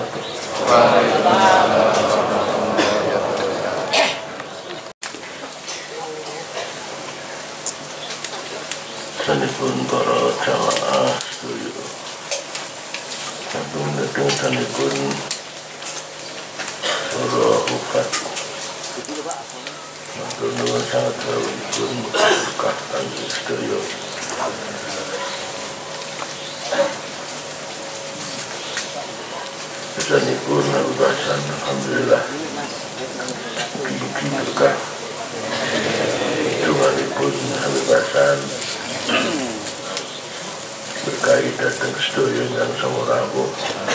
wabarakatuh. Sanipun para jamaah setuju sampun nedeng sanipun para ukat matur nuwun sangat rawuhipun ukat kangge sedaya sanipun nalubasan alhamdulillah mugi-mugi berkah dunganipun nalubasan berkait datang sedaya yang sama rawuh.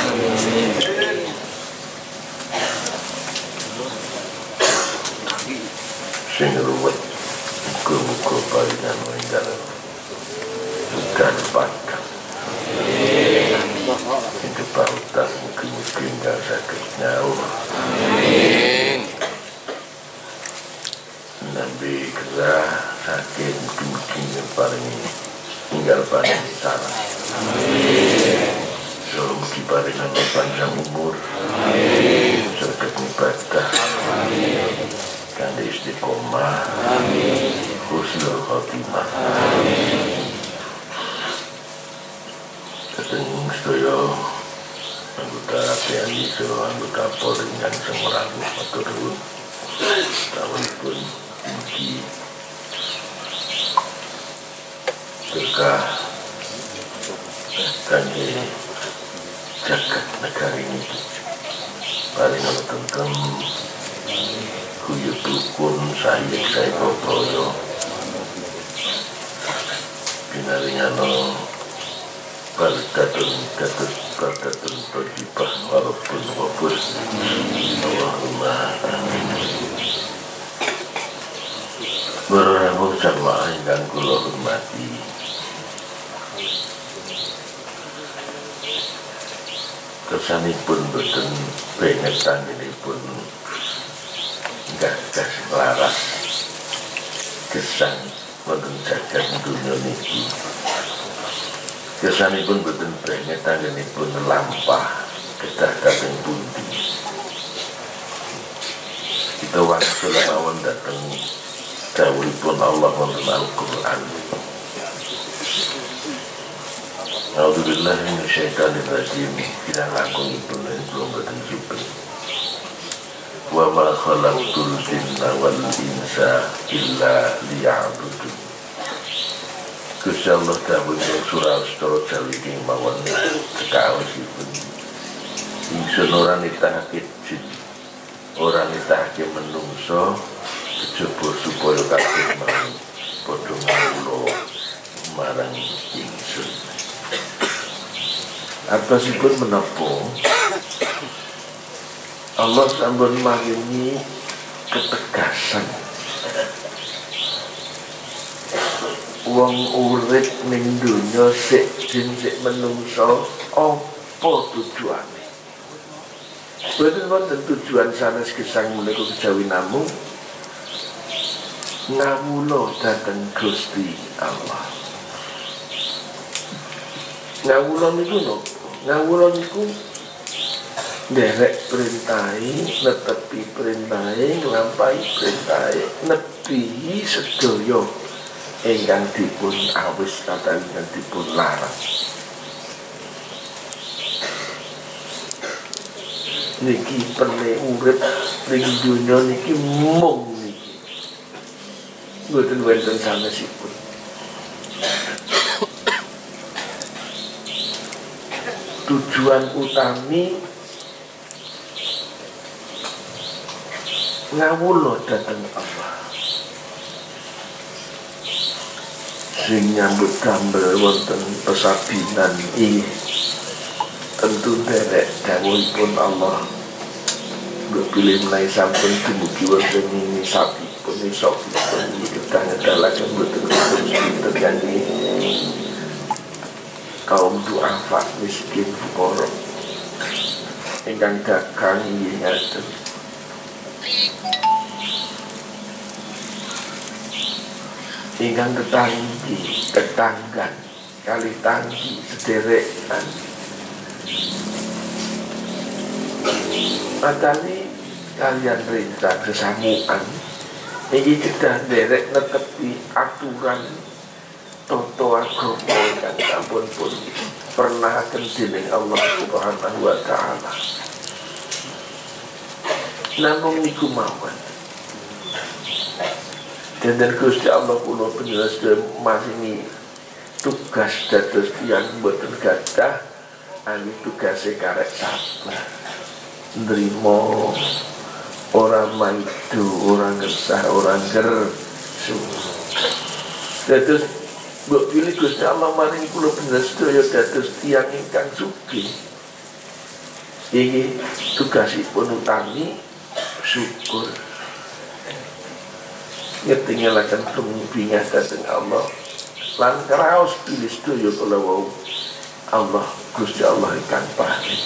Sing ruwet muga-muga paringan winggal bukan padang. Itu pautan mugi-mugi ingkang saged nyawuh. Nambi gerah sakit mugi-mugi paring tinggal paling salah. So mugi paringan panjang umur, saged ibadah, kanthi istiqomah, husnul khotimah. Kadang sedaya anggota TNI, anggota Polri yang semerang matur nuwun. Tahunipun mugi berkah kangge jagat negara ini. Paling tentrem, guyub rukun, sahih boyo, pinaringano bardatun thayyibah walaupun wabur. Allahumma amin. Berrawuh jamaah ingkang kula hormati, kesanipun boten banget tanginipun gagas laras gesang wonten jagat dunya niki. Kesanipun boten banget tanginipun lampah kedah dhateng pundi. Kita wangsul mawon dhateng dawuhipun Allah wonten Al-Qur'an. A'udzubillahi minasyaitonir rajim. Kita langkungipun kula boten supen. Wa ma khalaqtul jinna wal insa illa liya'budun. Gusti Allah dawuh ing surah Al-Isra Jawi ing mawon sekaosipun. Ingsun ora nitahake jin, ora nitahake menungso kejaba supaya kabeh mau padha ngawula marang ingsun. Atasipun menapa Allah sampun maringi ketegasan wong urip ning donya sik jin sik menungso apa tujuane. Boten wonten tujuan sanes gesang menika kejawi namung ngawula dhateng Gusti Allah. Ngawula niku napa? Ngawula niku nderek perintahe, netepi perintahe, nglampahi perintahe, nebihi sedaya ingkang dipun awis katawi ingkang dipun larang. Niki pene urip ning donya niki mung niki. Mboten wonten sanesipun. Tujuan utami ngawula dhateng Allah. Sing nyambut damel wonten pesabinan inggih tentu derek dawuhipun Allah. Pilih menawi sampun dumugi wonten ing sabipun isopipun kedah ngedalaken boten pinten kangge kaum du'afa miskin fuqara ingkang dagang inggih ngaten. Ingkang tetanggan kali tanggi sederekan Matali kalian rencang sesamuan ini kedah derek netepi aturan toto agama yang ampun pun pernah akan dening Allah Subhanahu wa ta'ala. Namun niku mawon dan Gusti Allah kula penjelas masih tugas dados tiyang boten gadah ali tugase karek sabar nrimo orang maidu orang ngesah orang gersu dados mbok pilih Gusti Allah maring kula penjelas sedaya dados tiyang ingkang sugih iki tugasipun utami syukur ngetingalaken pembingas dateng Allah lan kraos pilih sedaya kula wau Allah Gusti Allah ingkang paring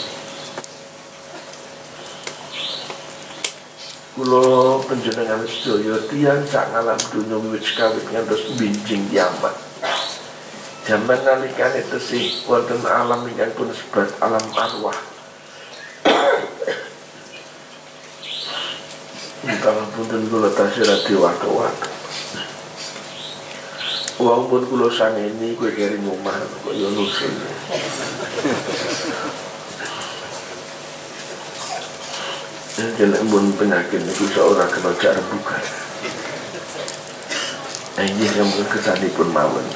kula panjenengan sedaya tiyang sak alam donya wiwit kawit ngantos binjing kiamat jaman nalikane tesih wonten alam ingkang pun sebat alam arwah Kalau punten kula tasih dewaka-waka. Wong pun kula sangeni kowe keri omah kok yo nusul. Jeneng mun penyakit niku ora kena jak rembugan. Inggih yang kesanipun mawon.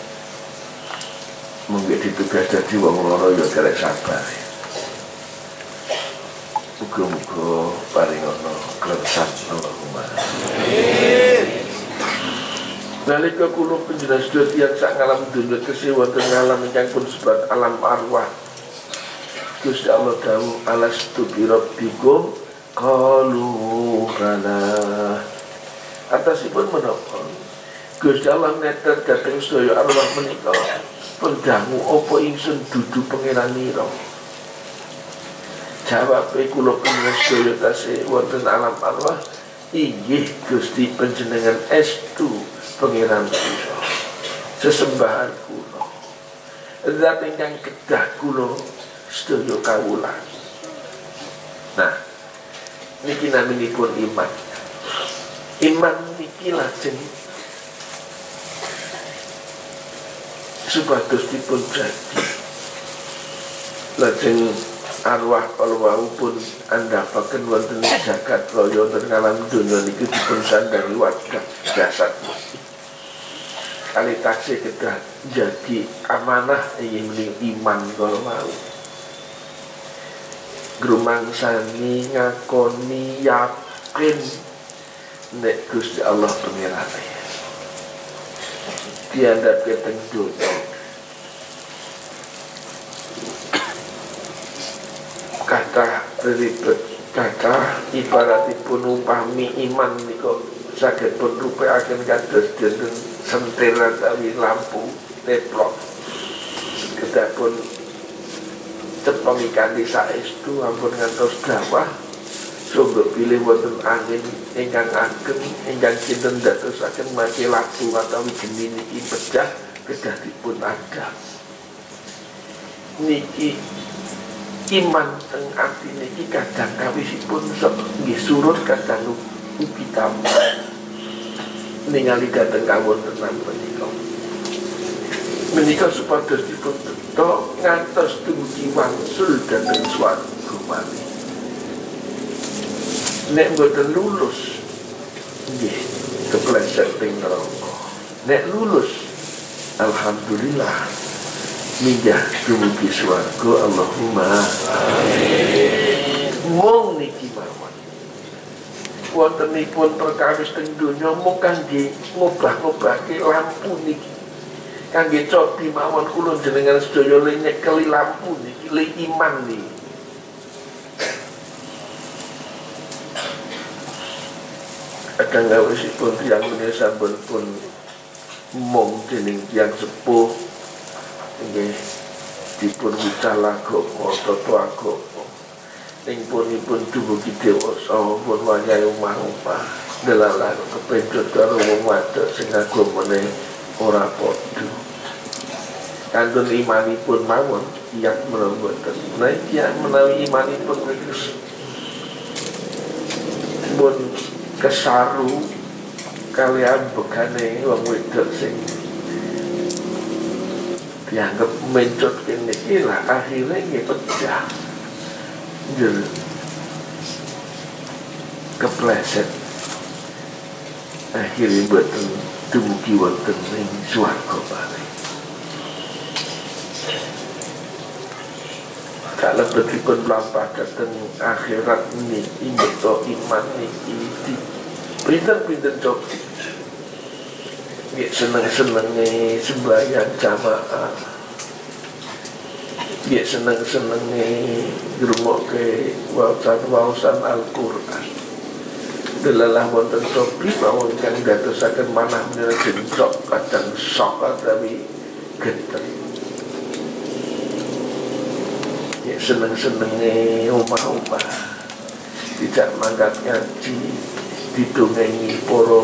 Mungkin ditugas dadi wong loro yo kerek sabar. Muga-muga paring ana klesan Allahumma amin. Nalika kula penjelas tiyang sak ngalam dunya kesih wonten ngalam ingkang pun sebat alam arwah. Gusti Allah dawuh alastu bi rabbikum qalu bala. Atasipun menapa? Gusti Allah neter dhateng sedaya arwah menika pendangu apa ingsun dudu pangeranira. Jawabe kula penjelas sedaya tasih wonten alam arwah inggih Gusti panjenengan estu pangeran kula sesembahan kula zat ingkang kedah kula sedaya kawula. Nah niki naminipun iman niki lajeng supados dipun jadi lajeng arwah kalawau pun andhapaken wonten jagat raya wonten alam donya niki dipun sandhangi warga jasad kali taksih kedah jadi amanah ingin iman kalawau grumangsani ngakoni yakin nek Gusti Allah pangerane diandhapke teng donya kata ribet kata ibaratipun upami iman niko saged pun rupaken kados dinten sentir utawi lampu teplok kedah pun cepeng kanthi saestu ampun ngantos gawah sumber pilih wonten angin ingkang ageng ingkang kinten dadosaken mati latu utawi geni niki pecah kedah dipun adhap niki iman teng ati niki kadang kawisipun nggih surut kadang ugi tambah ningali dhateng kawontenan menika supados dipun beto ngantos dumugi wangsul dhateng swarga malih nek mboten lulus nggih kepleset teng neraka nek lulus alhamdulillah minggah dumugi swarga Allahumma amin. Mung niki mawon wontenipun perkawis teng donya mung kangge ngobah-ngobahke lampu niki kangge cobi mawon kula jenengan sedaya lenyek keli lampu niki le iman niki akan gawisipun tiyang menika sampun pun mung dening tiyang sepuh nggih dipun wicala agama tata agama ing punipun dumugi dewasa pun wayahe omah-omah delalah kepedhot karo wong wadon sing agamane ora padha kantun imanipun mawon tiyang mboten nek tiyang menawi imanipun wis mun kesaru kalian bekane wong wedok sing dianggap mencut kene iki lah akhirnya nggih pecah. Nggih. Kepleset. Akhirnya mboten dumugi wonten ing swarga bareng. Kalau betipun melampah dateng akhirat niki beto iman niki pinter-pinter coba ya seneng-senenge sembahyang jamaah ya seneng-senenge ngrungokke waosan Al-Qur'an delalah wonten cobi mawon kang dadosaken manah menika jencok kadang sok tapi genten ya seneng-senenge omah-omah tidak mangkat ngaji didongengi para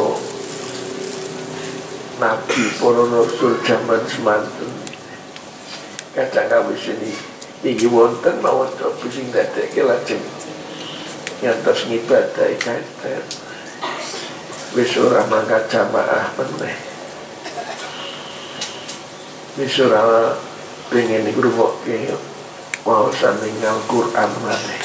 nabi, para rasul zaman semanten kadang kawis ini wonten mawon cobi sing dadekke lajeng ngantos ngibadahi kathah wis ora mangkat jamaah meneh wis ora pengen ngrungokke waosan ing Al-Qur'an maneh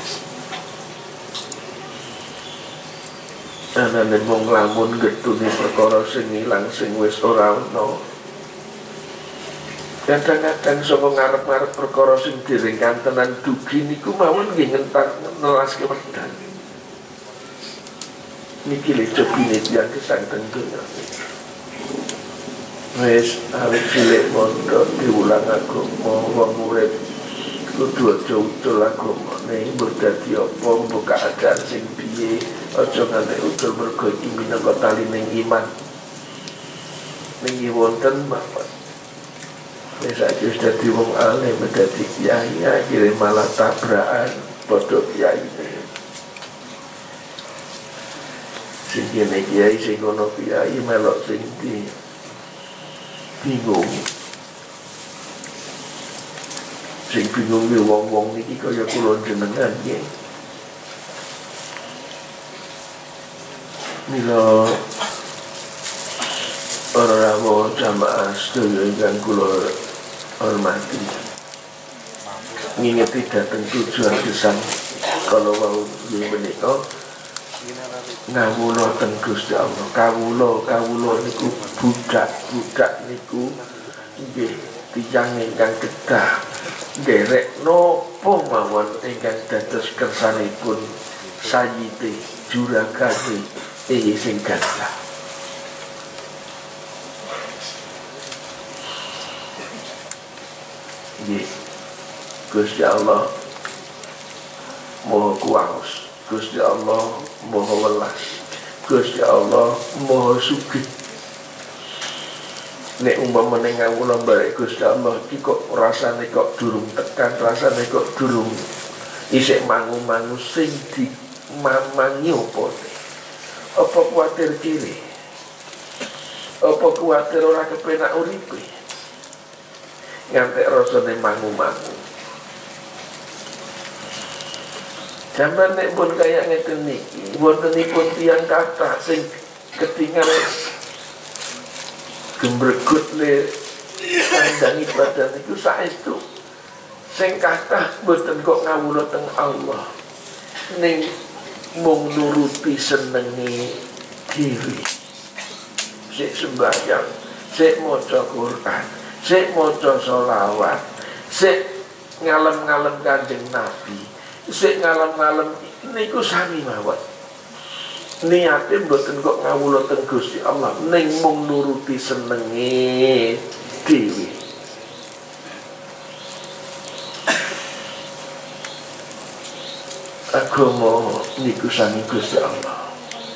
anane mung lamun getune perkara sing ilang sing wis ora ana kadang-kadang saka ngarep-ngarep perkara sing direngkantenan dugi niku mawon nggih ngentar nelaske wedang niki le copine tiyang gesang teng donya wis awit cilik mondok diulang agama wong urip kudu aja ucul agama ning mbok dadi apa mbok keadaan sing piye aja nganti ucul mergo iki minangka tali ning iman ning wonten bapak wis wis dadi wong alim dadi kiai akhire malah tabrakan padha kiai sing kene kiai sing ngono kiai melok sing bingung sing bingung ki wong-wong niki kaya kula jenengan nggih. Mila para rawuh jamaah sedaya ingkang kula hormati. Ngingeti dhateng tujuan gesang kala wau menika ngawula teng Gusti Allah. Kawula niku budak niku nggih tiyang ingkang kedah derek nopo mawon ingkang dados kersanipun sayyidi juragane sing gadah. Nggih. Gusti Allah Maha Kuwasa, Gusti Allah Maha Welas, Gusti Allah Maha Sugih. Nek umpamane ngawula barek Gusti Allah iki kok rasane kok durung tekan, rasane kok durung isih mangu-mangu sing dimamangi apa? Apa kuwatir kiri? Apa kuwatir ora kepenak uripe? Ngantek rasane mangu-mangu. Jaman nek pun kaya ngeten niki, wontenipun tiyang kathah sing ketingal gembregut le kandang ibadah niku saestu sing kathah mboten kok ngawula teng Allah ning mung nuruti senenge diri sik sembahyang sik maca Quran sik maca selawat sik ngalem-ngalem Kanjeng Nabi sik ngalem-ngalem niku sami mawon niate mboten kok ngawula teng Gusti Allah ning mung nuruti senenge dhewe. Agama niku saking Gusti Allah.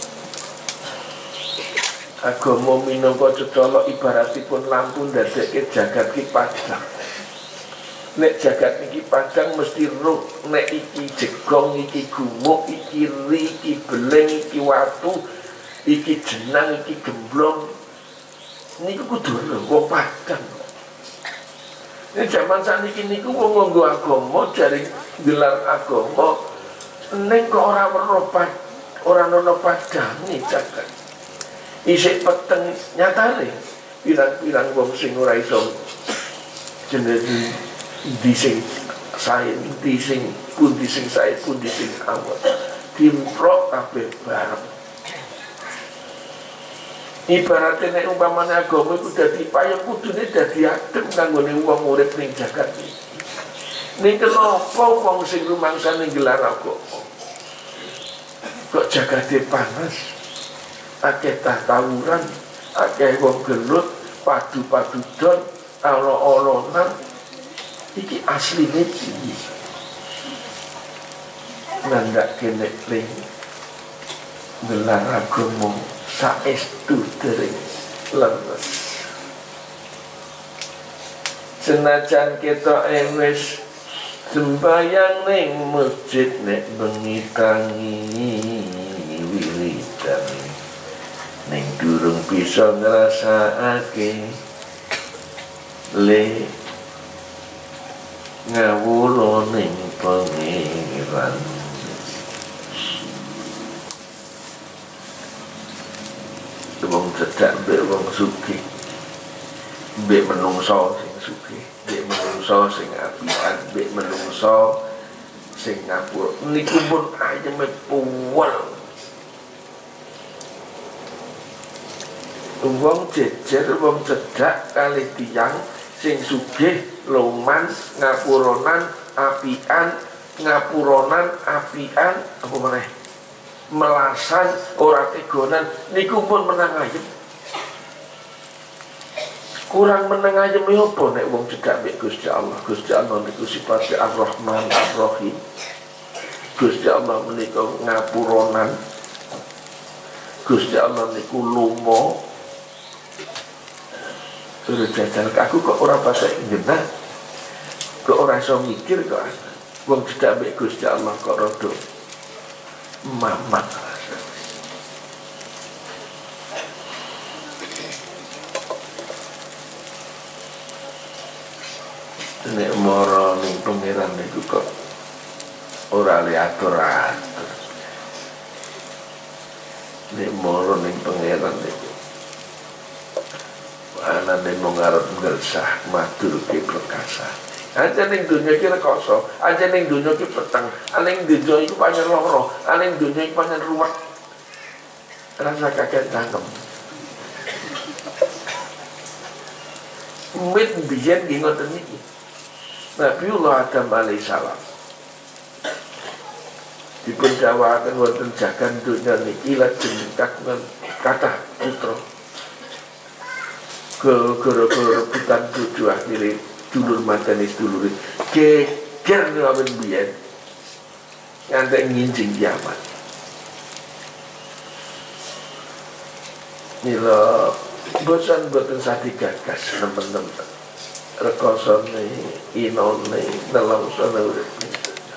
Agama minangka cecala ibaratipun lampu ndadekke jagat ki padhang. Nek jagat niki padhang mesti roh, nek iki jegong, iki gumuk, iki ri, iki beleng, iki watu, iki jenang, iki gemblong. Niku kudu roh padhang. Nek jaman saniki niku wong nganggo agama jare gelar agama ning kok ora weruh Orang ono padange jagat. Isik peteng nyatane pirang-pirang wong sing ora iso jenenge di sing sae di sing pundi sing sae pundi sing awet dimprok kabeh bareng. Ibaratnya nek umpamane agama iku dadi payung kudune dadi adem kanggone wong urip ning jagat iki. Ning kenapa wong sing rumangsane gelar agama kok jagate panas, akeh tawuran, akeh wong gelut, padu-padu don, olo-olonan. Iki asline piye? Nandak kene ling gelar agama saestu dereng lemes. Senajan ketok wis sembayang ning masjid nek bengi tangi wiridan ning durung bisa ngrasakake le ngawula ning pangeran. Wong cedak mbek wong sugih, mbek menungso sing sugih, mbek menungso sing apian, mbek menungso sing ngapura niku pun ayeme puwel. Wong jejer, wong cedak kali tiyang sing sugih, loman, ngapuronan, apian, ngapuronan, apian, apa meneh? Melasan, ora tegonan, niku pun menang ayem. Kurang menang ayem apa nek wong cedak mek Gusti Allah. Gusti Allah niku sifatnya Ar-Rahman Ar-Rahim. Gusti Allah menika ngapuronan. Gusti Allah niku lumo. Suruh jajal aku kok ora bahasa Inggris, kok ora iso mikir kok. Wong cedak mek Gusti Allah kok rada mamat. Nek moro ning pangeran niku kok ora atur-atur. Nek moro ning pangeran niku anane mung arep ngersah matur ke perkasa. Aja ning dunya iki rekoso, aja ning dunya iki peteng, aning dunya iku pancen lara, aning dunya iki pancen ruwet. Rasa kaget tangkem. Mit biyen nggih ngoten niki. Nabiullah Adam alaihissalam dipun dawuhaken wonten jagan dunya niki lajeng kagungan kathah putra. Gara-gara rebutan bojo akhire dulur matane sedulure geger lawan biyen ngantek nginjing kiamat. Mila boten sadi gagas nemen-nemen rekosane inone nelangsane urip niku.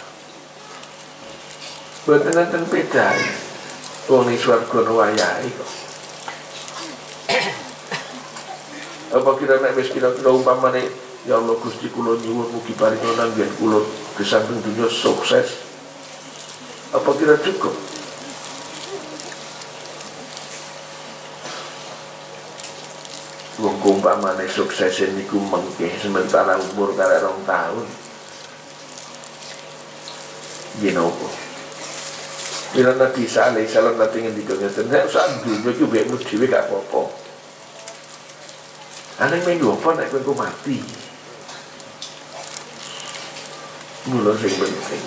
Boten enten bedane wong ning swarga wayahe kok. Apa kira nek wis kira-kira umpamane ya Allah Gusti kula nyuwun mugi paringa nanggen kula gesamping dunya sukses. Apa kira cukup? Wong umpamane sukses niku mengke sementara umur karek 2 tahun. Ginopo. Bila Nabi Isa alaihissalam nanti ngendika ngeten, nek sak dunya iki wekmu dhewe gak apa-apa. Aneh minggu apa nek kowe mati. Mula sing penting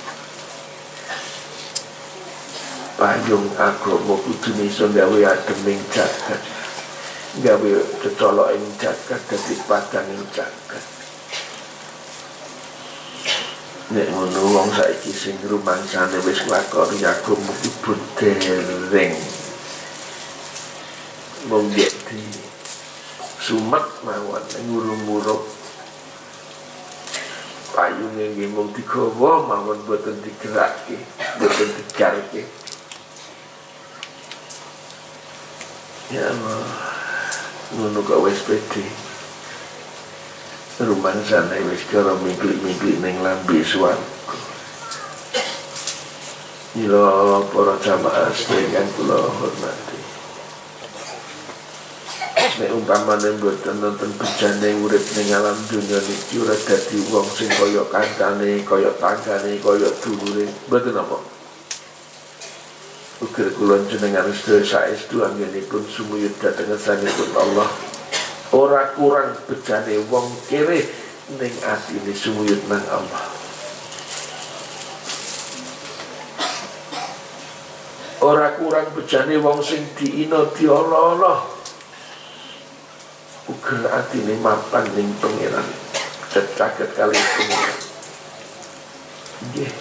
payung agama kudu iso gawe adem ning jagat, gawe kecolok ing jagat, dadi padang ing jagat. Nek ngono wong saiki sing rumangsane wis nglakoni agama kudu dereng mung dadi sumet mawon ngurung-ngurung payunge nggih mung digawa mawon boten digerakke, boten digarke. Ya Allah, ngono kok wis pede. Rumangsane wis karo mingklik-mingklik ning lambe swarga. Mila para jamaah sedherek kula hormati. Nek umpamane mboten nonton bejane urip ning alam donya niki ora dadi wong sing kaya kancane, kaya tanggane, kaya dulure, mboten apa. Uga kula jenengan sedaya saestu anggenipun sumuyut dhateng ngarsanipun Allah. Ora kurang bejane wong kere ning atine sumuyut nang Allah. Ora kurang bejane wong sing diina diolo-olo. Uga atine mapan ning pangeran. Caket kali pangeran. Nggih.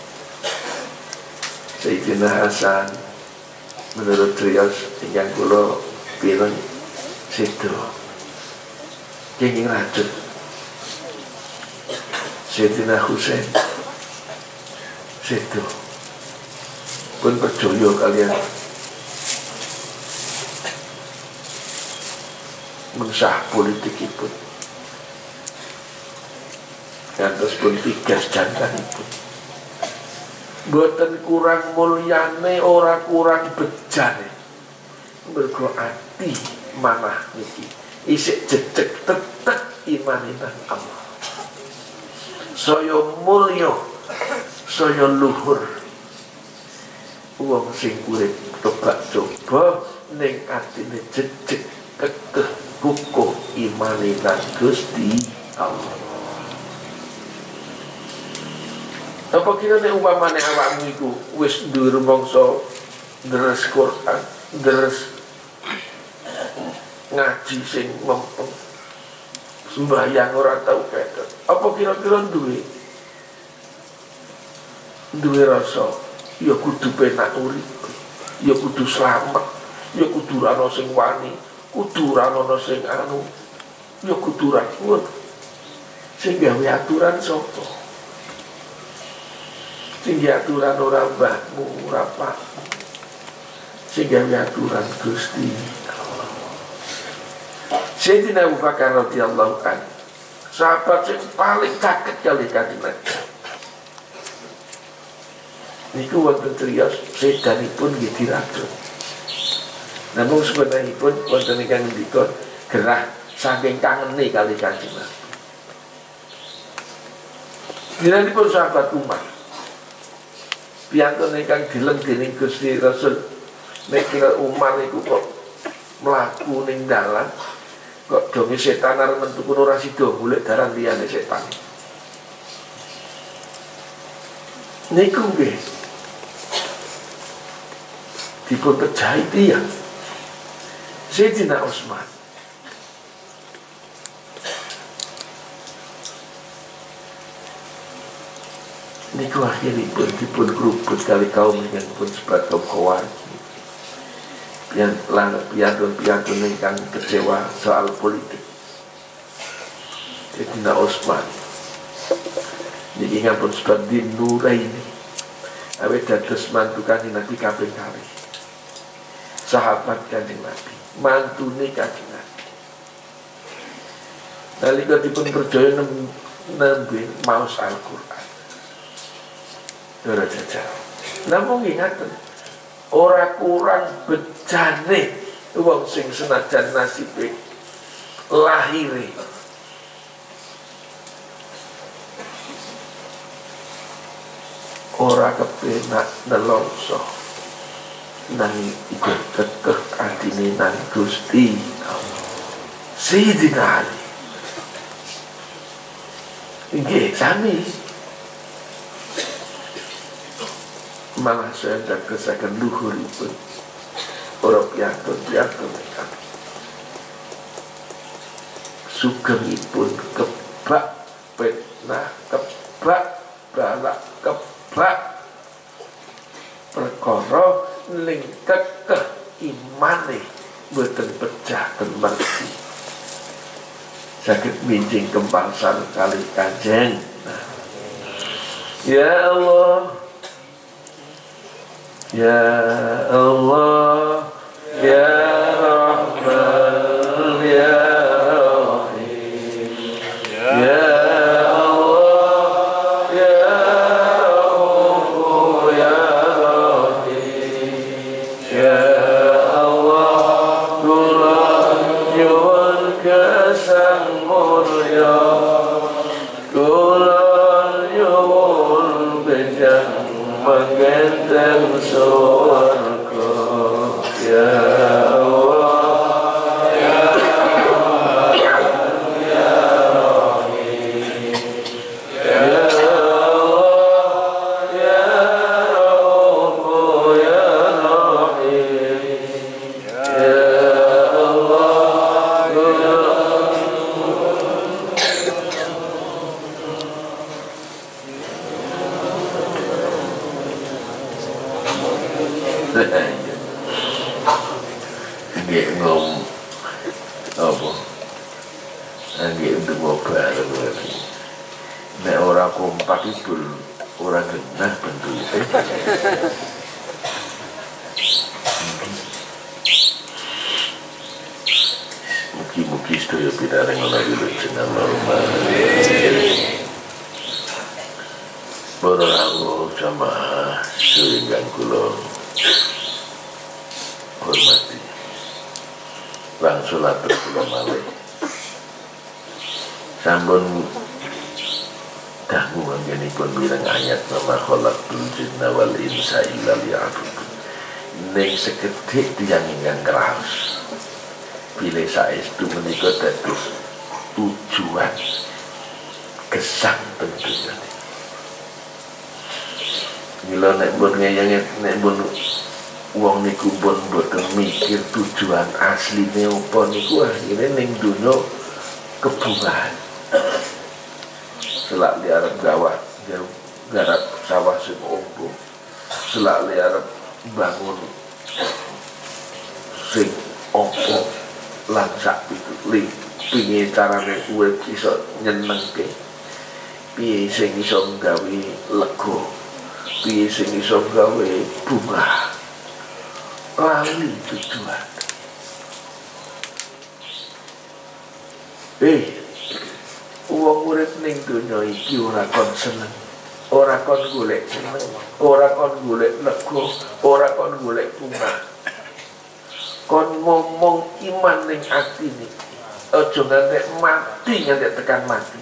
Sayyidina Hasan menurut Rios ingkang kula pireng sedo. Kenging rajut. Sayyidina Husain sedo. Pun percaya kalian mengsah politikipun ngantos pun tigas jantanipun boten kurang mulyane ora kurang bejane mergo ati manah niki isik jejeg tetek imanina Allah saya mulya saya luhur wong sing urip tobak coba ning atine jejeg kekeh kukuh imane nang Gusti Allah. Apa kira nek umpamane awakmu iku wis duwe rumangsa deres Quran, deres ngaji sing mempeng sembahyang ora tau ketok. Apa kira-kira duwe rasa ya kudu penak urip, ya kudu slamet, ya kudu ana sing wani, kudu ana sing anu, ya kudu ra kuat. Sing gawe aturan sapa? Sing gawe aturan ora mbahmu, ora pakmu. Sing gawe aturan Gusti Allah. Sayyidina Abu Bakar radhiyallahu anhu, sahabat sing paling caket kali Kanjeng Nabi. Niku wonten criyos sedanipun nggih diracun. Namun sebenaripun wonten ingkang ngendika gerah saking kangene kali Kanjeng Nabi. Dinanipun sahabat Umar. Piyantun ingkang dileng dening Gusti Rasul nek kira Umar iku kok mlaku ning dalan kok donge setan arep mentukun ora sida golek dalan liyane setan. Niku nggih dipun pejahi tiyang Sayyidina Utsman. Niku akhiripun dipun grubut kali kaum ingkang pun sebat kaum Khawarij. Piantun ingkang kecewa soal politik. Sayyidina Utsman niki ngampun sebat di Nuraini. Awet dados mantu Kanjeng Nabi kaping kalih. Sahabat Kanjeng Nabi, mantune Kanjeng Nabi. Nalika dipun percaya nembe maos Al-Qur'an. Ora jajal. Namung ingaten, ora kurang bejane wong sing senajan nasibe lahire ora kepenak nelongso nang iku kekeh atine nang Gusti Allah. Sayyidina Ali nggih sami malah saya kesaken luhuripun ora piantun sugemipun kebak fitnah kebak balak kebak perkara ning kekeh imane boten pecah mergi saged minjing kempalsan kali Kanjeng. Ya Allah, ya Allah, ya Rahman, ya Rahim, ya Allah, ya Rauf, ya pengganten swarga ya Allah ya Allah ya Rahim ya Allah ya Rabb ya Rahim ya Allah nggih ngom apa nggih ndemo bareng lagi nek ora kompak itu ora genah bentuke mugi-mugi sedaya pitaring ana wilujeng normal para rawuh jamaah sehingga kula hormati langsung atur kula malih sampun dangu anggenipun mireng ayat nama khalaqul jinna wal insa illa liya'budun ning sekedhik tiyang ingkang kraos bilih saestu menika dados tujuan gesang tentunya mila nek pun ngeyang nek pun wong niku pun mboten mikir tujuan asline apa niku akhire ning donya kebungan selak li arep gawat garap sawah sing ombo selak li arep bangun sing opo lan sak piye piye carane urip iso nyenengke piye sing iso gawe lega piye sing iso gawe bunga lali tujuan wong urip ning donya iki ora kon seneng ora kon golek seneng ora kon golek lega ora kon golek bunga kon ngomong iman ning ati niki aja ngantek mati ngantek tekan mati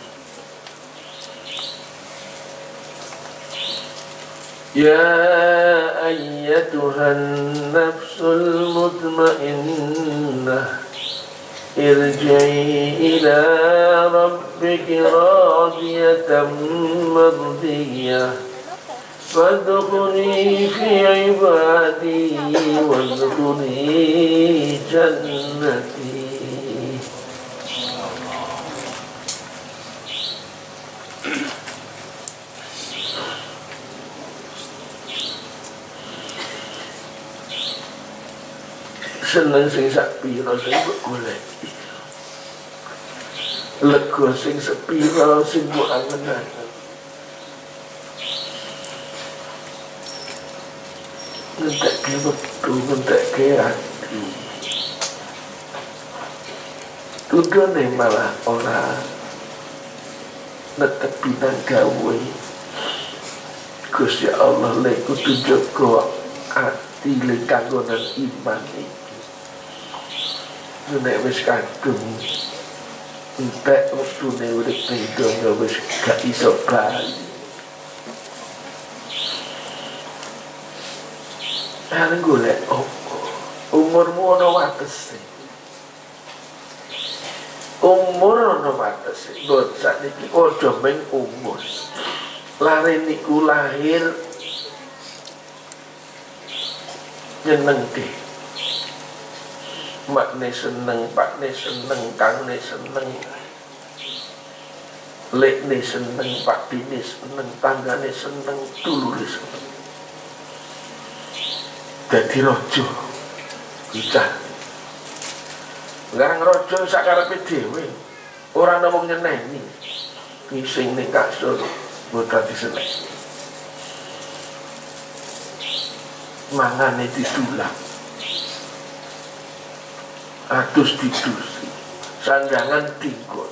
ya ayyatuhan nafsul mutmainnah irji'i ila rabbiki radiyatan mardiyah fadkhuli fi ibadi wadkhuli jannati seneng sing sak pira sing mbok golek lega sing sepira sing mbok angen-angen ngentekke wektu ngentekke ati tudone malah ora netepi nang gawe Gusti Allah lek kudu jaga ati lek kanggonan iman iki nek wis kadung entek wektune urip ning donya wis gak iso bali arep golek opo umurmu ana watese umur ana watese mbok sakniki aja men umur lare niku lahir nyenengke makne seneng, pakne seneng, kangne seneng lekne seneng, pakdine seneng, tanggane seneng, dulure seneng dadi raja bocah ngarang raja sakarepe dhewe ora ana wong nyeneni sing ning kasur mbok dadi seneng mangane ditulang atus didusi sanjangan tingkut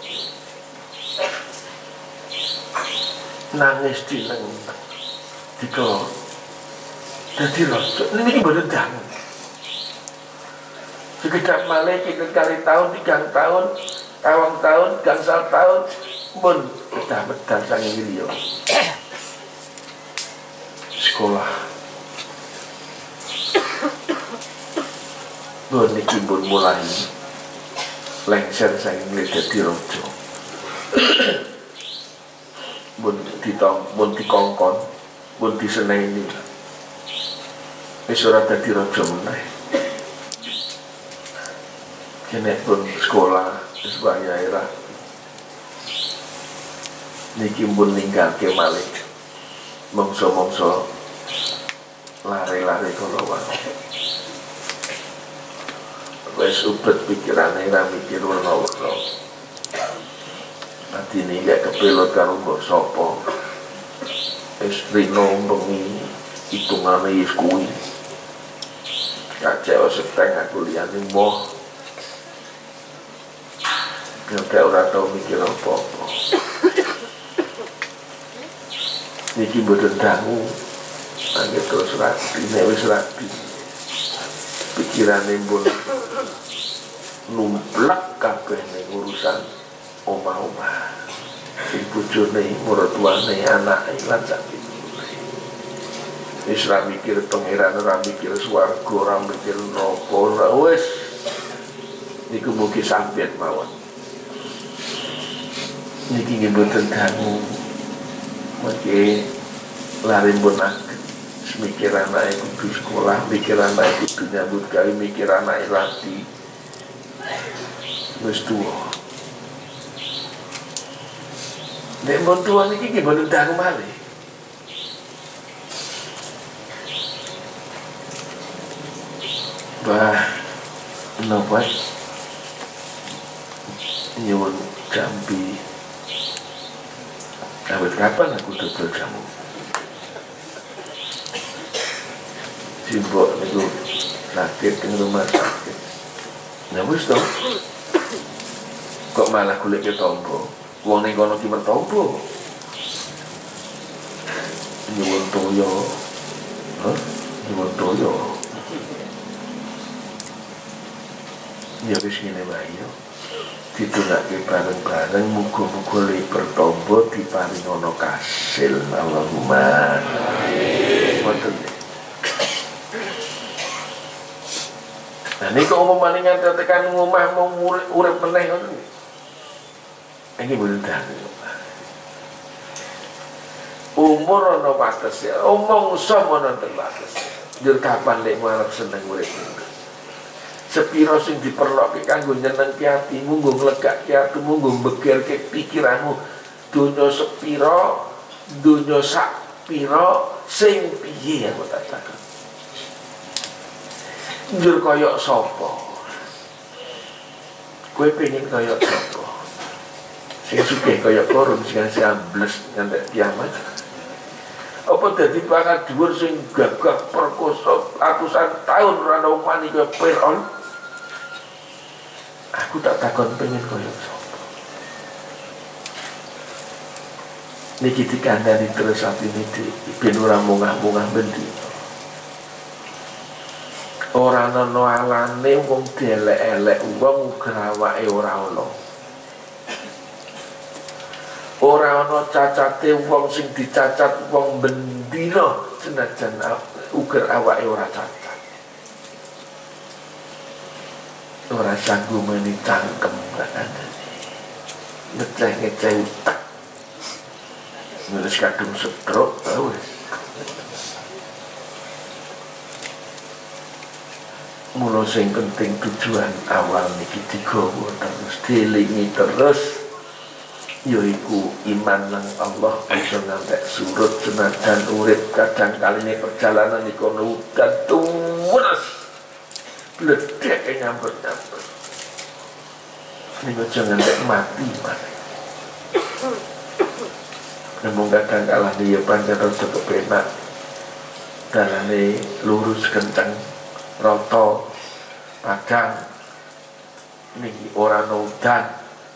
nangis dileng dikelor dadi raja ini boten dangu sekedap malih kita kali tahun 3 tahun awang tahun gangsal tahun pun kita medal sange liya sekolah. Niki pun mulai lengser saking dadi raja. Pun dikongkon, pun diseneni. Wis ora dadi raja meneh. Kene pun sekolah wis bayar lah. Niki pun ninggalke malih mongso-mongso lare-lare kala wae. Wis ubet pikirane ra mikir werna-werna. Atine gak kepelot karo mbok sapa. Wis rino bengi hitungane wis kuwi. Kacau seteng aku liyane moh. Nek ora tau mikir apa-apa. Niki boten dangu. Angger terus rapi, nek wis rapi. Pikirane pun numplak kabeh ning urusan omah-omah. Sing bojone, mertuane, anake lan sakit. Wis ra mikir pangeran, ora mikir swarga, ora mikir neraka, ora wis. Niku mugi sampeyan mawon. Niki nggih boten dangu. Mangke lari pun mikir anake kudu sekolah, mikir anake kudu nyambut gawe, mikir anake lati. Wis tuwa. Nek mon tuwa niki nggih boten dangu malih. Bah, napa? Nyuwun jambi. Awet kapan aku dodol jamu? Simbok niku sakit ning rumah sakit. Nah wis to. Kok malah golek tombo? Wong ning kono ki mertombo. Nyuwun toyo. Nyuwun toyo. Ya wis ngene wae yo. Ditulake bareng-bareng muga-muga le pertombo diparing ana kasil. Allahumma amin. Ngoten. Nah niku umumane nganti tekan omah mau urip meneh ngoten. Iki bener. Umur ana batas ya, omong sama ana terbatas. Njur kapan lek arep seneng urip. Sepiro sing diperlokke kanggo nyenengke atimu, nggo nglegake atimu, nggo mbegirke pikiranmu. Donya sepiro, donya sak piro, sing piye aku tak takon. Njur kaya sapa? Kowe pengen kaya sapa? Sing sugih kaya korun sing ambles nganti kiamat. Apa dadi bakal dhuwur sing gagah perkosa atusan tahun ora ana upani kaya Firaun? Aku tak takon pengen kaya sapa. Niki dikandani terus atine ben ora mungah-mungah bendina. Ora ana alane wong dielek-elek wong uga awake ora ana. Ora ana cacate wong sing dicacat wong bendina senajan uga awake ora cacat. Ora sanggup meni cangkem kan. Ngeceh-ngeceh utak. Nulis kadung stroke wis. Mula sing penting tujuan awal niki digawa terus dielingi terus yaiku iman nang Allah bisa ngantek surut senajan urip kadang kaline perjalanan iku udan terus ledek nyambut-nyambut. Niku jangan ngantek mati maneh. Namun kadang kalah dia pancen rada kepenak. Dalane lurus kenceng rata padang niki ora udan.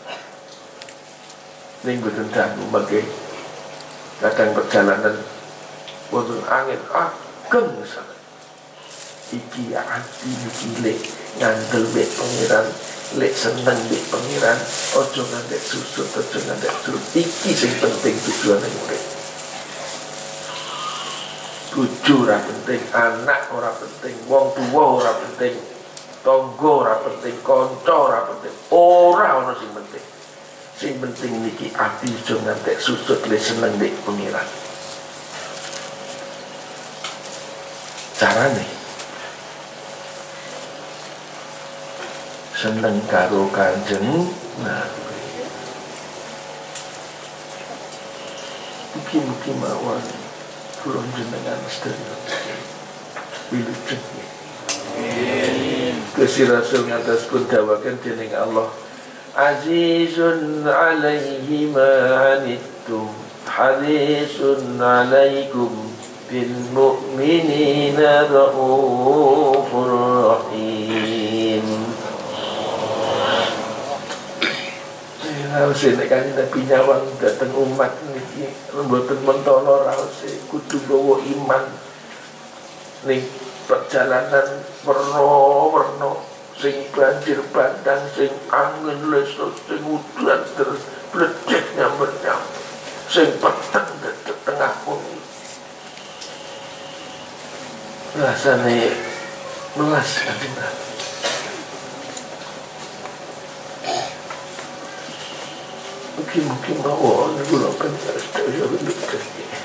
Ning boten dangu mangke kadang perjalanan wonten angin ageng sangat. Iki ati iki lek ngandel mek pangeran, lek seneng mek pangeran, ojo ngantek susut, ojo ngantek surut. Iki sing penting tujuane urip. bojo ora penting, anak ora penting, wong tuwa ora penting, tangga ora penting, kanca ora penting, ora ana sing penting. Sing penting niki ati aja ngantek susut le seneng nek pengiran. Carane seneng karo Kanjeng Nabi. Mugi-mugi mawon kula jenengan sedaya wilujeng. Gusti Rasul ngatos pun dawaken dening Allah, Azizun alaihi ma anittum harisun alaikum bil mu'minina raufur rahim. Raos nek Kanjeng Nabi nyawang dhateng umat niki mboten mentala raos kudu gawa iman ning perjalanan werna-werna sing banjir bandang, sing angin lesot, sing udan terus bledek nyamber-nyamber, sing peteng dedet tengah bumi. Rasane melas Kanjeng Nabi. Mugi-mugi mawon kula panjenengan sedaya wilujeng.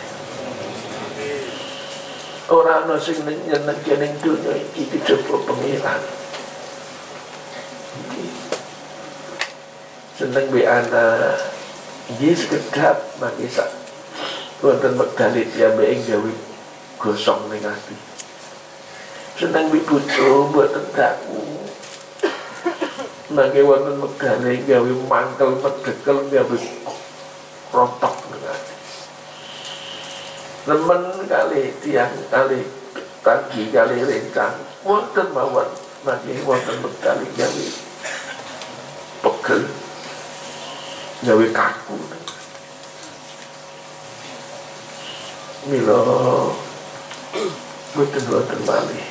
Ora ana sing nyenengke ning donya iki kejaba pengiran. Seneng be ana iki sekedap mangke sak wonten wekdal piyambake gawe gosong ning ati. Seneng be bojo mboten daku. Mangke wonten wekdal gawe mangkel medekel gawe rontok ning ati. Nemen kali tiang kali tanggi kali rencang wonten mawon mangke wonten wekdal gawe pegel gawe kaku. Mila boten malih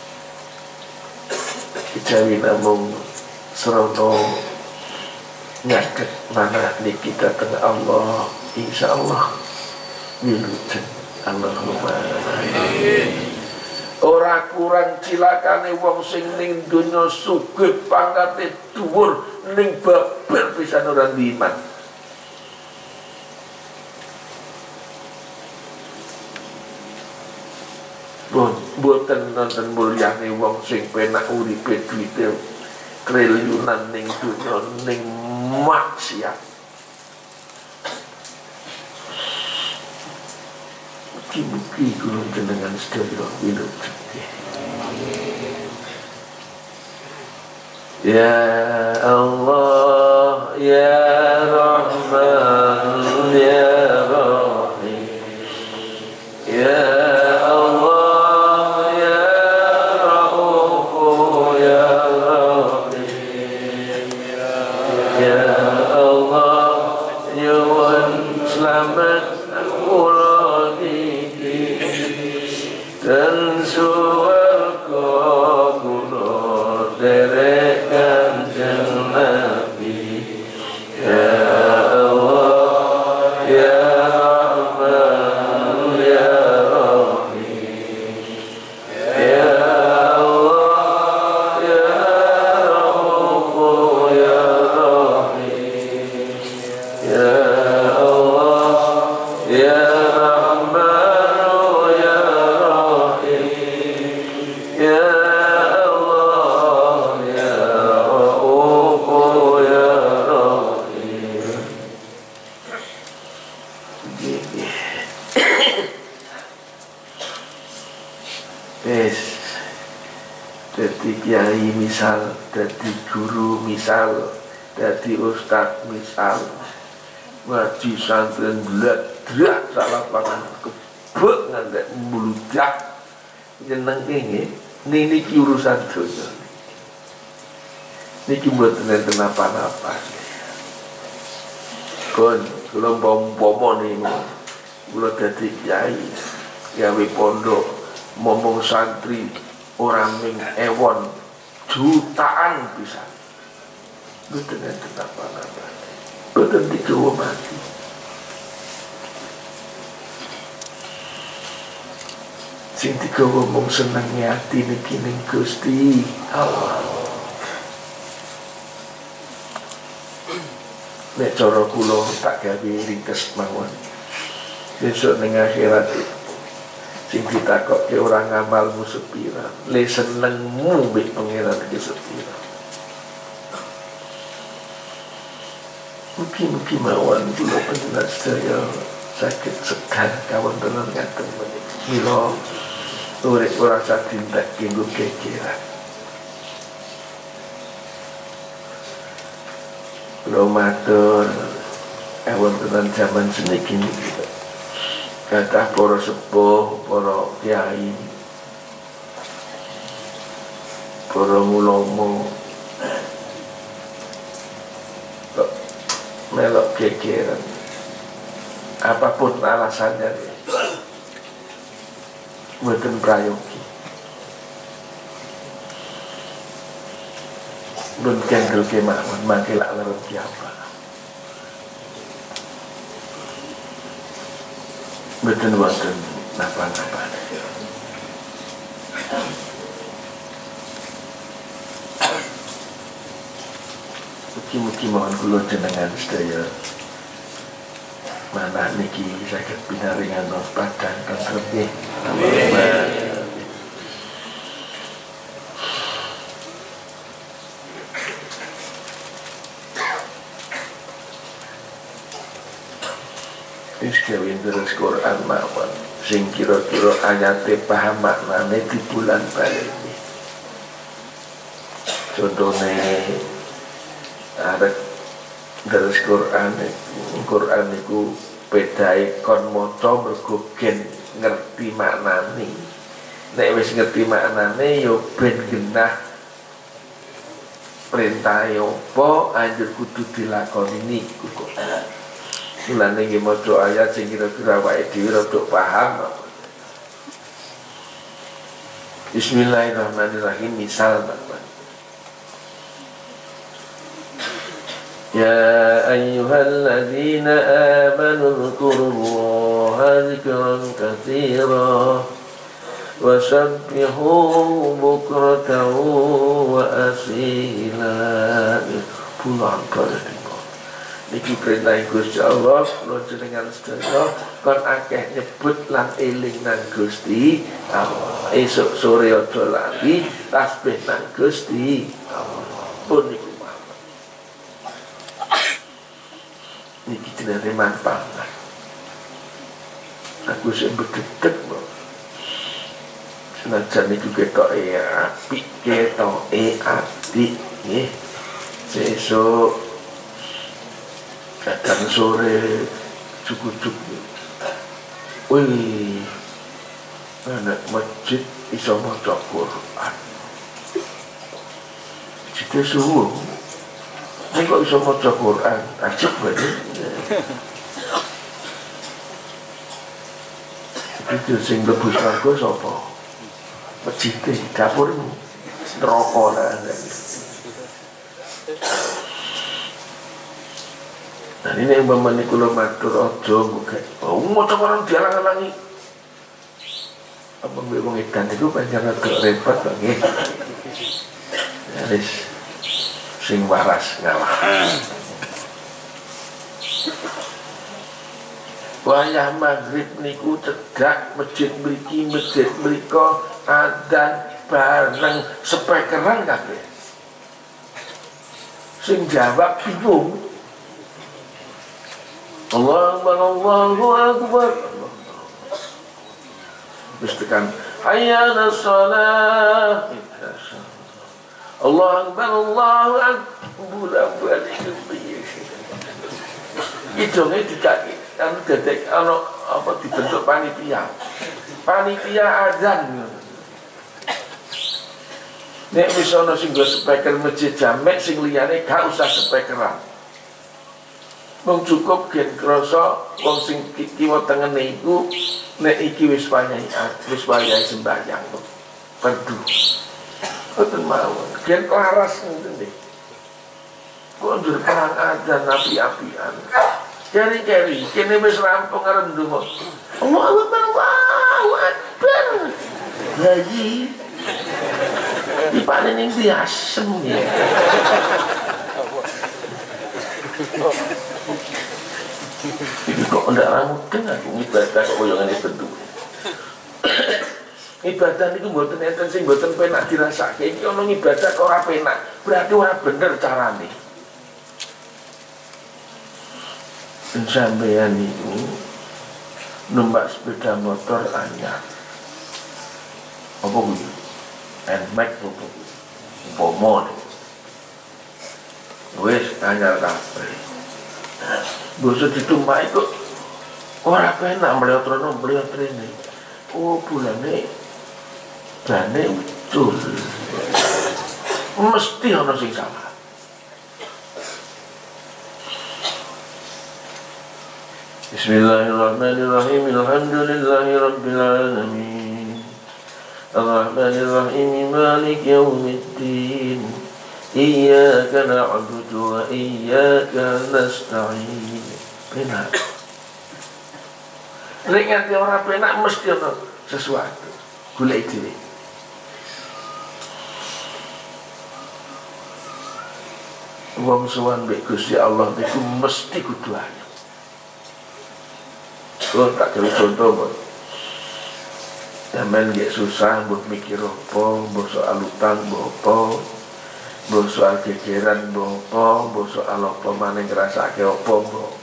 kejawi namung serono nyaket manah niki dateng Allah, insyaallah wilujeng. Allahumma amin. Ora kurang cilakane wong sing ning donya sugih pangkate dhuwur ning babar pisan ora iman. Boten nonton mulyane wong sing penak uripe duwite triliunan ning donya ning maksiat. Mugi-mugi kula jenengan sedaya wilujeng. Ya Allah, ya Rahman, ya Rahim, ya Allah, ya Rauf, ya Rahim, ya Allah, nyuwun selamat kula niki dan suwarga kula derek Kanjeng Nabi. Ya Allah, ya Rahman, ya Rahim, ya Allah, ya Rauf, ya Rahim, ya Allah, ya Rahman, ya Rahim, ya Allah, ya Rauf, ya Rahim. Wes, dadi kiai misal, dadi guru misal, dadi ustaz misal, ngaji santren bledrak salah pangan kebek ngantek mbludak nyenengke nggih. Niki urusan donya. Niki mboten enten apa-apa. Kon kula umpama niku kula dadi kiai gawe pondok momong santri orang ming ewon jutaan pisan. Mboten enten apa-apa. Mboten digawa mati. sing digawa mung senenge ati niki ning Gusti Allah. Nek cara kula tak gawe ringkes mawon. Besok ning akhirat sing ditakokke ora ngamalmu sepira, le senengmu mbek pangeran iki sepira. Mugi-mugi mawon kula panjenengan sedaya saged segan kawontenan ngaten menika. Mila urip ora sadintek kanggo gegeran. Kula matur kawontenan jaman seniki kathah para sepuh, para kiai, para ulama melok gegeran. Apapun alasannya, mboten prayogi. Mun kendel kemawon mangke lak lerep kiapa. Mboten wonten napa-napa. Mugi-mugi mawon kula jenengan sedaya manah niki saged pinaringan padang tentrem nggih. Amin. Wis kawin terus Quran mawon sing kira-kira ayate paham maknane di bulan baleni. Contohnya arek terus Quran niku bedai kon maca mergo gen ngerti maknane. Nek wis ngerti maknane yo ben genah perintah apa anjur kudu dilakoni niku kok. Mulane nggih maca ayat sing kira-kira awake dhewe rada paham. Bismillahirrahmanirrahim. Misal Bapak, ya ayyuhalladzina amanu dzkurullaha dzikran katsiran wasabbihu bukratan wa asila. Pulang balik niki perintah Gusti Allah, kula jenengan sedaya kon akeh nyebut lan eling nang Gusti Allah. Esuk sore aja lali tasbih nang Gusti Allah. Pun niku mawon. Niki jenenge manfaat. Aku sing bedhek kok. Senajan niku ketoke apik, ketoke apik nggih. Sesuk kadang sore cukup wih anak masjid iso maca Quran jika suhu ini kok iso maca Quran ajib banget itu sing lebu swarga sapa masjid dapurmu neraka lah. Nah ini yang memani kula matur ojo bukan mau orang dialang-alangi apa wong edan itu pancen agak repot banget wis sing waras ngalah. Wayah maghrib niku cedhak masjid mriko adzan bareng speakeran kabeh sing jawab bingung. Allahu Akbar. Terus tekan hayya 'alas shalah. Allahu Akbar, Allahu Akbar. Itu nih dikaki kan dedek ana apa dibentuk panitia. Panitia azan. Nek wis ana sing go speaker masjid jamek sing liyane gak usah speakeran. Wong cukup gen krasa wong sing kiwa tengene iku nek iki wis wayahe sembahyang perdu. Boten mawon gen laras ngoten nggih. Kok njur perang adzan api-apian. Keri-keri kene wis rampung arep ndonga. Allahu Akbar, Allahu Akbar. bayi dipanen ini asem ya. Iki kok ndak ramudeng aku ibadah kok koyo ngene bentuk. Ibadah niku mboten enten sing mboten penak dirasake. Iki ana ibadah kok ora penak, berarti ora bener carane. Sampeyan niku numpak sepeda motor anyar. Apa kuwi? Nmax apa? Pomon. Wis anyar kabeh. Bosok ditumpaki kok ora penak mliotrono mliotrene. Oh bulane jane ucul. Mesti ana sing salah. Bismillahirrahmanirrahim. Alhamdulillahirabbil alamin. Ar-Rahmanir-Rahim. Maliki yaumiddin. Iyyaka na'budu wa iyyaka nasta'in. Penak. Nek nganti ora penak mesti ana sesuatu. Golek dhewe. Wong sowan mbek Gusti Allah niku mesti kudu anyar. Kalau tak jadi contoh, Bos. Zaman dia susah, buat mikir apa, buat soal utang, buat soal gegeran, buat soal apa, mana ngerasa ke apa,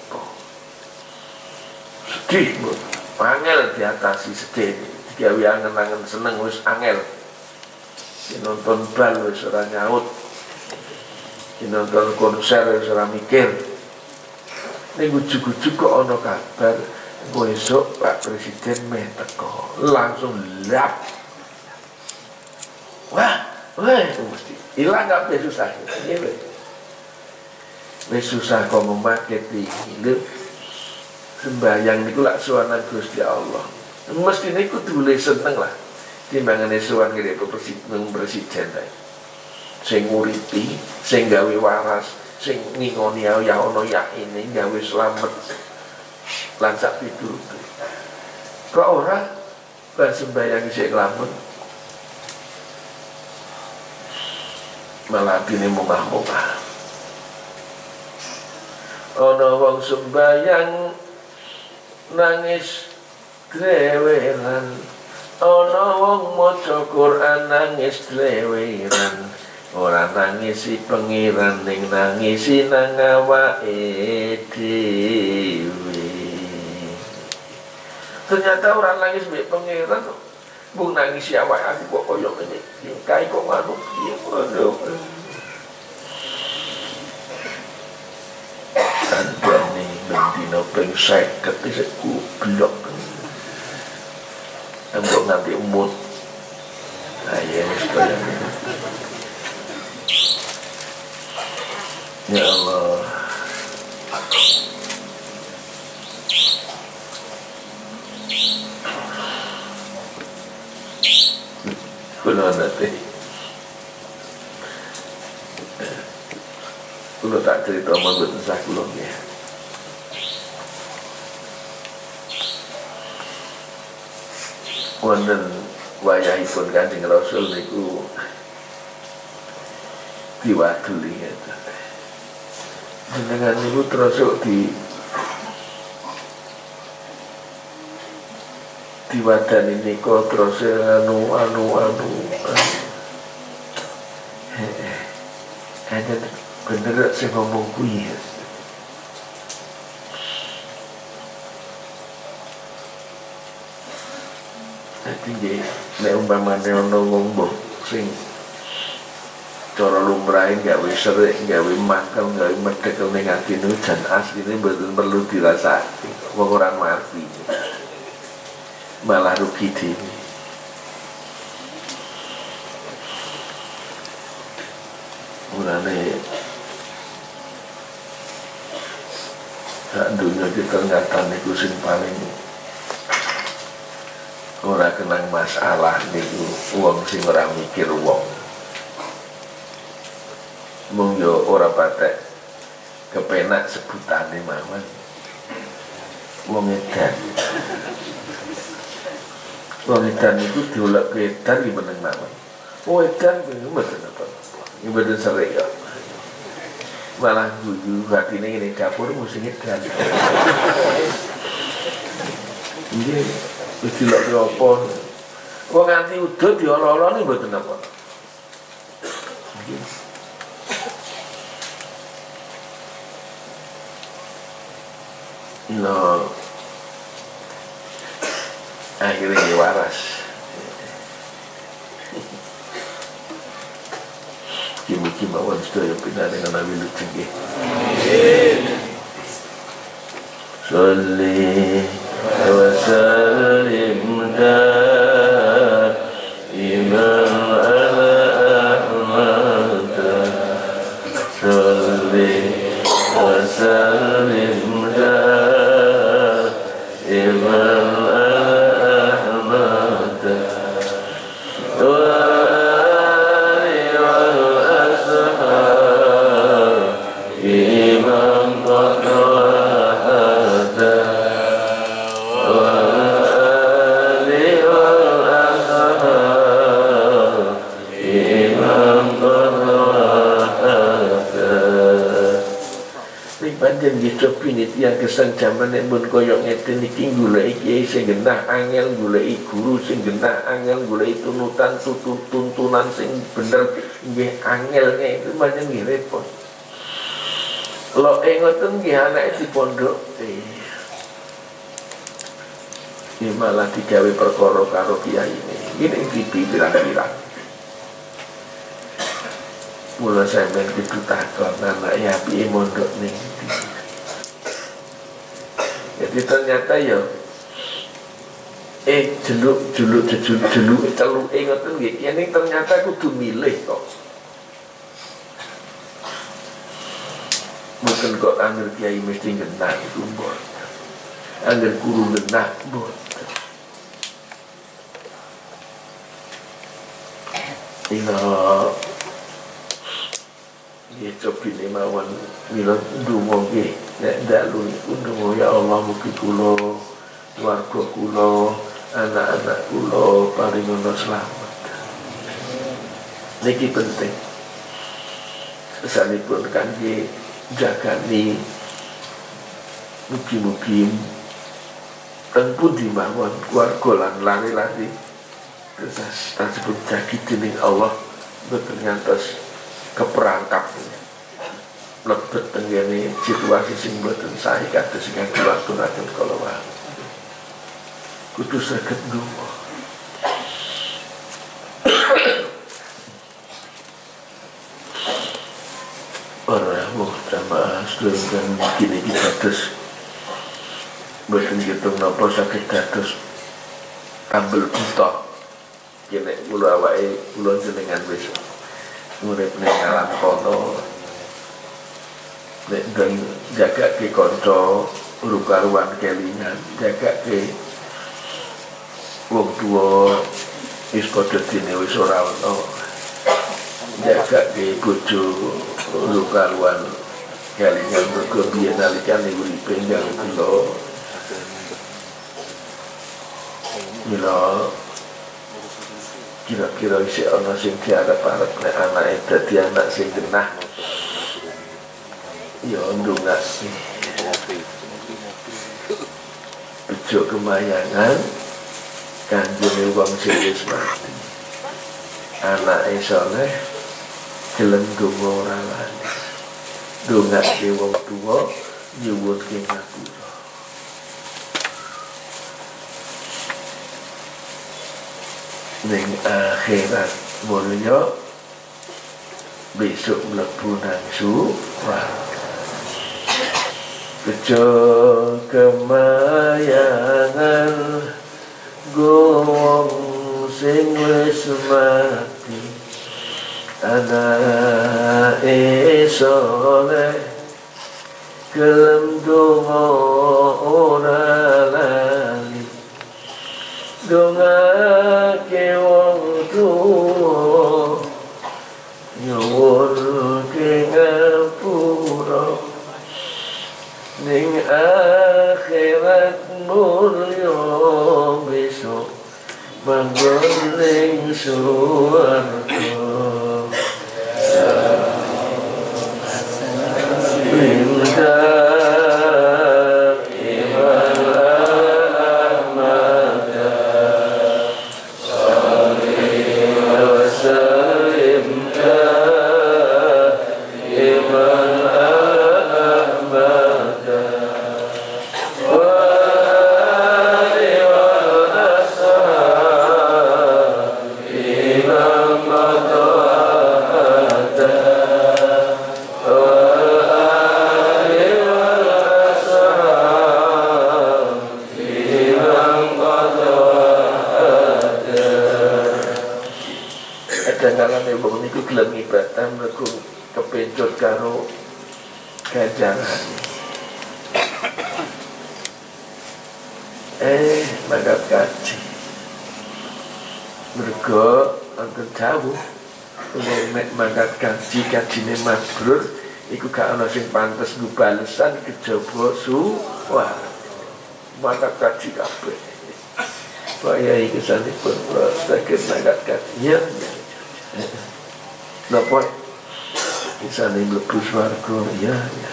sedih, Bos. Angel diatasi sedih. Digawe angen-angen seneng, wis angel. Nonton bal, wis ora nyaut. Nonton konser, wis ora mikir. Ini ujuk-ujuk kok ono kabar. Besok Pak Presiden meh teko langsung lap. Wah, mesti hilang gak susah. Wis susah kok memakai hidup sembahyang niku lak suwanan Gusti Allah. Mesti niku dule seneng lah. Timbangane suwan kene presiden ae. Sing nguripi, sing gawe waras, sing ngingoni ya ono ya ini gawe slamet. Lansak tidur. Kok ora kan sembahyang isih nglamun. Malah dene mungah-mungah. Ana wong sembahyang nangis dreweran. Ana wong maca Quran nangis dreweran. Ora nangisi pengiran ning nangisi nang awake dhewe. Ternyata orang nangis mbek pangeran bung nangis awake aku kok koyo ngene. Kae kok ngono piye ngono. Andane mendino ping 50 isih goblok. Ambok nganti umut. Ayo wis kaya ngene. Ya Allah. Kulo nanti kulo tak cerita manggut sah kulo ya. Wonten wayahipun Kanjeng Rasul niku diwaduli ngeten. Jenengan niku terus diwadani niku terus anu ada bener sing ngomong kuwi ya. Dadi nggih nek umpamane ana wong sing cara lumrahe gawe serik, gawe makan, gawe medhek ning atine jan asline mboten perlu dirasake. Wong ora mati. Malah rugi dhewe. Mulane sak dunya ternyata niku sing paling ora kenang masalah niku wong sing ora mikir wong. Mung yo ora patek kepenak sebutane mawon. Wong edan. wong edan itu diolak ke edan gimana mawon. Oh edan mboten apa-apa. Ini mboten serik kok. Malah guyu hatine ngene dapur mesti edan. Nggih, wis dilok apa. Wong nganti udut diolo-oloni mboten apa. Nggih. No, akhirnya waras. Mugi-mugi mawon sedaya pinaringan Nabi lucu nggih. Sholli wa sallim daiman ala Ahmad. Sholli wa sallim yang kesang jaman yang pun koyok ngeten iki gulai kiai sing genah angel gulai guru sing genah angel gulai tunutan tuntunan sing bener nggih angelnya itu banyak nggih repot. Lo ngoten nggih anake di pondok ini malah digawe perkara karo kiai ini dipirang-pirang. Mula saya main kudu takon anak ya piye mondok ning. Jadi ternyata ya jeluk celuk ngoten nggih. Yen ternyata kudu milih kok. Bukan kok angger kiai mesti genah iku mbok. Angger guru genah mbok. Ya cobine mawon mila ndonga nggih nek dalu niku ndonga ya Allah mugi kula keluarga kula anak-anak kula paringono slamet. Niki penting. Sesanipun kangge jagani mugi-mugi teng pundi mawon keluarga lan lari-lari tersebut jagi dening Allah boten ngantos keperangkap lebet tenggene situasi sing boten sae kados sing diwaturaken kala wae kudu saged ndonga ora muhtama sedherek kene iki kados boten ngitung napa saged dados tambel buta kene kula awake kula jenengan wis urip ning alam kono nek dan jaga ke kanca rukaruan kelingan jaga ke wong tuwa wis padha dene wis ora ono jaga ke bojo rukaruan kelingan mergo biyen nalikane uripe ndang kula mila kira-kira isi ana sing diarep-arep nek anake dadi anak sing genah ya ndongake bejo kemayangan kanjene wong sing wis mati anake saleh gelem donga ora lali ndongake wong tuwa nyuwunke ngapura. Ning akhirat mulya besok mlebu nang swarga bejo kemayangan wong sing wis mati anake saleh gelem donga ora lali dongake wong tuwa nyuwunke ngapura ning akhirat mulya besok mangkat kaji mergo angker jauh nek mangkat kaji kajine mabrur iku gak ana sing pantes nggo balesan kejaba suwar mangkat kaji kabeh Pak Yai kesanipun saged mangkat kaji ya napa isane mlebu swarga ya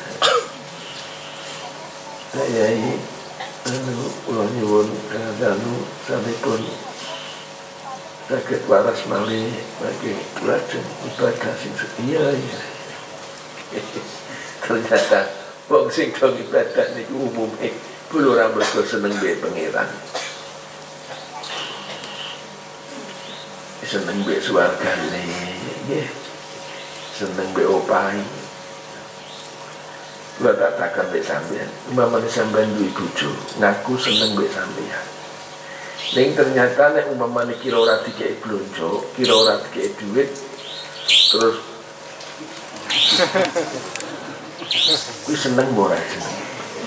Pak Yai kula nyuwun kangge sampun saged waras malih bagi lajeng ibadah sing setia ya. Ternyata wong sing do ibadah niku umume kulo ora mergo seneng mbek pangeran. Seneng mbek swargane nggih. Seneng mbek opahe. Kula tak takon mbek sampean, umpamane sampean duwe bojo, ngaku seneng mbek sampean. Ning ternyata nek umpamane kira ora dikeki blonjo, kira ora dikeki duit, terus kuwi seneng ora seneng.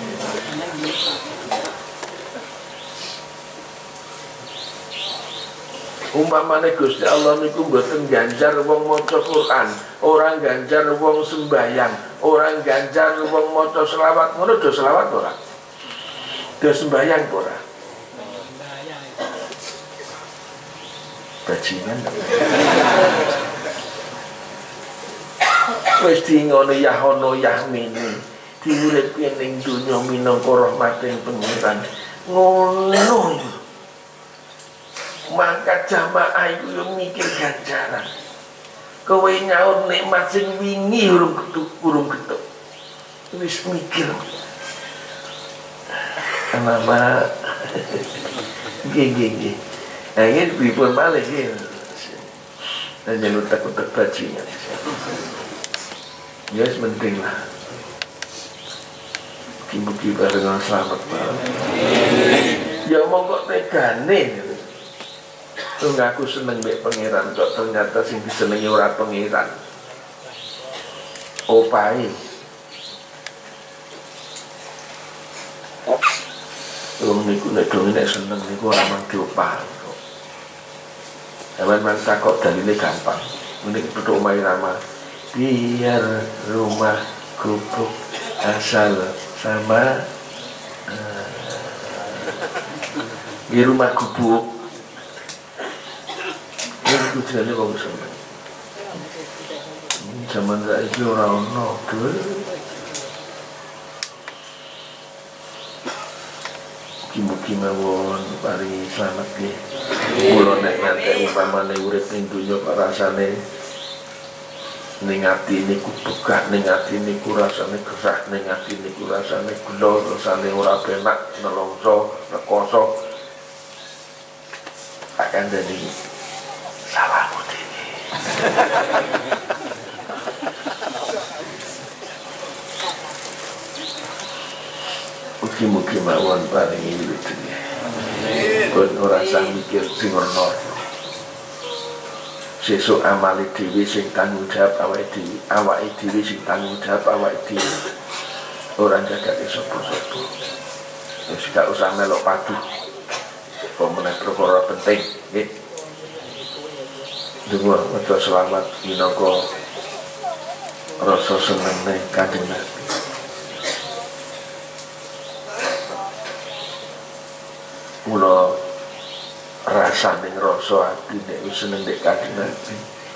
Umpamane Gusti Allah niku mboten ganjar wong maca Quran, orang ganjar wong sembahyang, orang ganjar wong maca selawat, ngono do selawat ora? Do sembahyang ora? Bajingan. Wis di ngono ya ono ya mene. Diuripke ning donya minangka rahmating pengiran. Ngono. Mangkat jamaah itu yang mikir ganjaran. Kowe nyaur nikmat sing wingi urung ketuk. Wis mikir. Kenapa? Nggih. Nah ini pripun malih iki. Dan jangan utak-utak bajingan. Ya penting lah. Mugi-mugi barengan selamat malam. Ya monggo tegane. Lu ngaku seneng mbek pangeran kok ternyata sing disenengi ora pangeran. Opahe. Wong niku nek dong nek seneng niku ora mangke opah. Awan takok dalile gampang. Mending duduk omahe Rama. Biar rumah gubuk asal sama di rumah gubuk itu jadi wong seneng. Zaman saiki ora ono mugi-mugi mawon paringi slamet nggih. Kula nek ngantek umpamane urip ning donya kok rasane ning ati niku buka, ning ati niku rasane gerah, ning ati niku rasane gelo, rasane ora penak, nelongso, rekoso. Akan jadi salahmu ini. Mugi-mugi mawon paringi wilujenge. Kon ora usah mikir sing ono. Sesuk amali dhewe sing tanggung jawab awake dhewe sing tanggung jawab awake dhewe. Ora jagake sapa-sapa. Wis gak usah melok padu. Pemenang perkara penting, nggih. Dungo maca selamat minangka rasa senenge Kanjeng Nabi. Mula rasane rasa kroso ati nek wis seneng nek Kanjeng Nabi.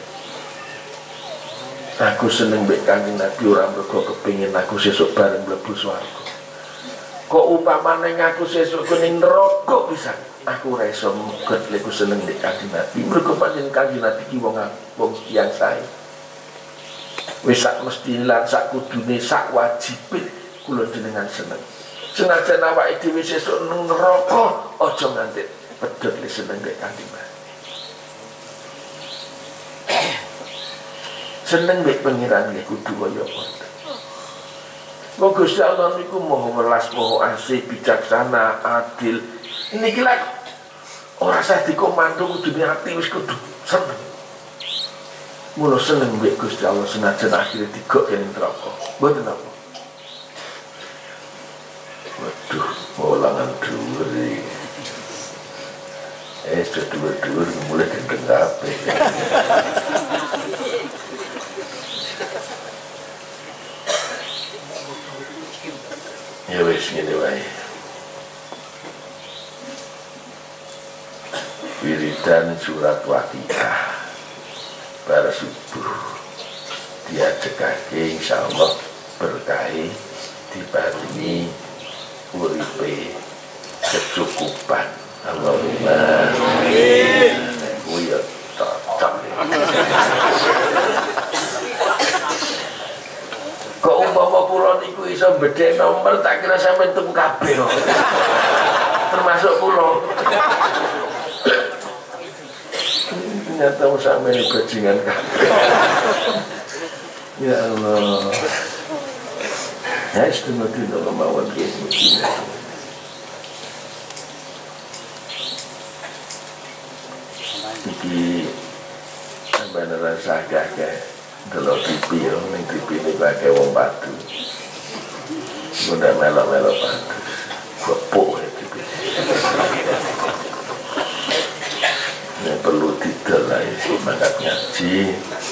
Aku seneng mek Kanjeng Nabi ora mergo kepengin aku sesuk bareng mlebu swarga. Kok upamane ngaku sesuk ning neraka pisan. Aku ora iso muget lek seneng nek Kanjeng Nabi. Mergo pancen Kanjeng Nabi ki wong tiyang sae. Wis sak mestine lan sak kudune sak wajibe kula jenengan seneng. Senajan awake dhewe sesuk ning neraka aja nganti pedhot lek seneng nek Kanjeng Nabi. Seneng mek pengiran nggih kudu kaya ngoten. Wong Gusti Allah niku maha welas, maha asih, bijaksana, adil. Niki lak ora sah dikomando kudune ati wis kudu seneng. Mula seneng mek Gusti Allah senajan akhire digokke ning neraka. Mboten apa. Waduh, molangan dhuwur iki. Dhuwur-dhuwur mulai gendeng kabeh. Ya wis ngene wae. Wiridan surat Waqiah bar subuh diajekake insyaallah berkahi diparingi uripe kecukupan. Allahumma amin. Kuwi ya cocok. Kok umpama kula niku iso bedhe nomor tak kira sampeyan tuku kabeh kok. Termasuk kula. Ternyata sampeyan bajingan kabeh. Ya Allah. Ya istimewa mawon iki. Iki sampeyan rasa gagah. Delok TV yo, ning TV ini pakai wong padu. Udah melok-melok padu. Gepuk ya TV. Ini perlu didol lah, semangat ngaji.